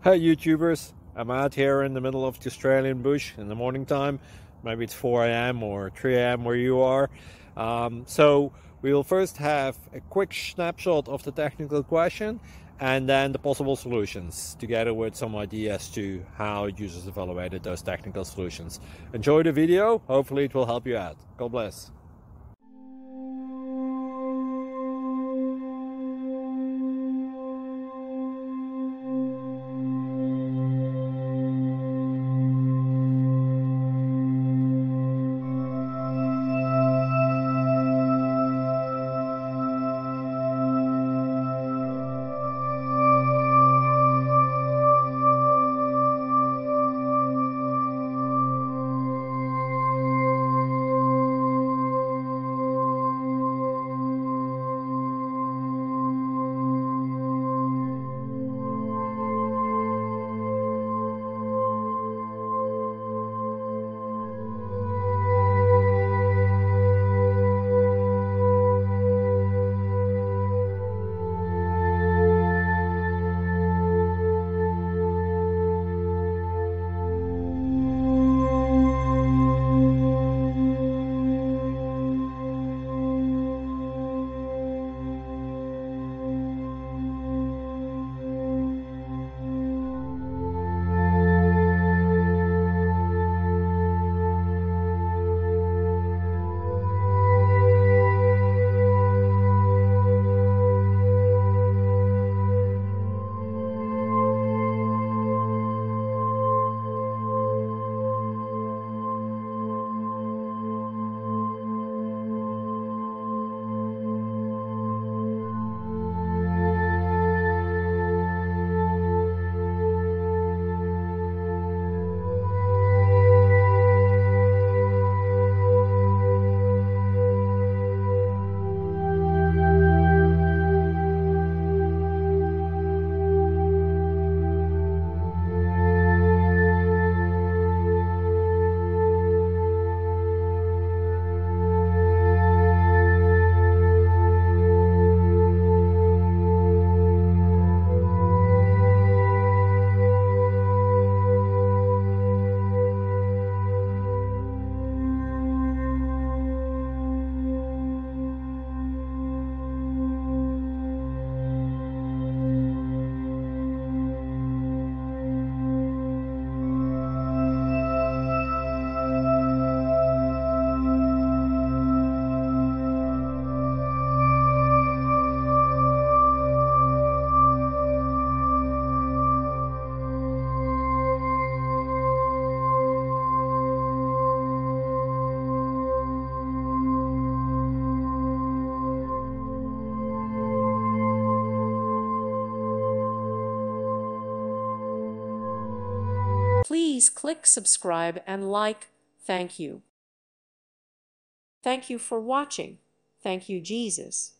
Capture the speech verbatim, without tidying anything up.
Hey YouTubers, I'm out here in the middle of the Australian bush in the morning time. Maybe it's four A M or three A M where you are. Um, so we will first have a quick snapshot of the technical question and then the possible solutions, together with some ideas to how users evaluated those technical solutions. Enjoy the video, hopefully it will help you out. God bless. Please click subscribe and like. Thank you. Thank you for watching. Thank you, Jesus.